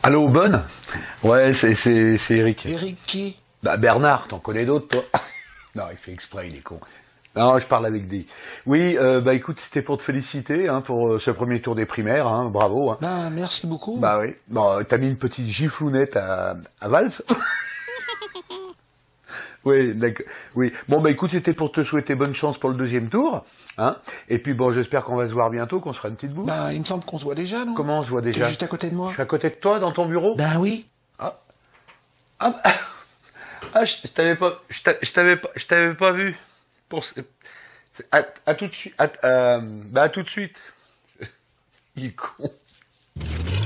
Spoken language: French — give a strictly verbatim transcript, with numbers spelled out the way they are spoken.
Allô, Bonne? Ouais, c'est, c'est, c'est Eric. Eric qui? Bah, Bernard, t'en connais d'autres, toi? Non, il fait exprès, il est con. Non, je parle avec des... Oui, euh, bah écoute, c'était pour te féliciter hein, pour euh, ce premier tour des primaires, hein, bravo. Hein. Bah, merci beaucoup. Bah oui, bon, t'as mis une petite giflounette à, à Valls. Oui, d'accord. Oui. Bon, bah écoute, c'était pour te souhaiter bonne chance pour le deuxième tour, hein. Et puis bon, j'espère qu'on va se voir bientôt, qu'on se fera une petite bouffe. Bah, il me semble qu'on se voit déjà, non? Comment on se voit déjà? T'es juste à côté de moi. Je suis à côté de toi, dans ton bureau? Bah oui. Ah, ah, ah je t'avais pas, je t'a- je t'avais pas, je t'avais pas vu. Pour, ce- à, à tout de suite, à, euh, bah à tout de suite. Il est con.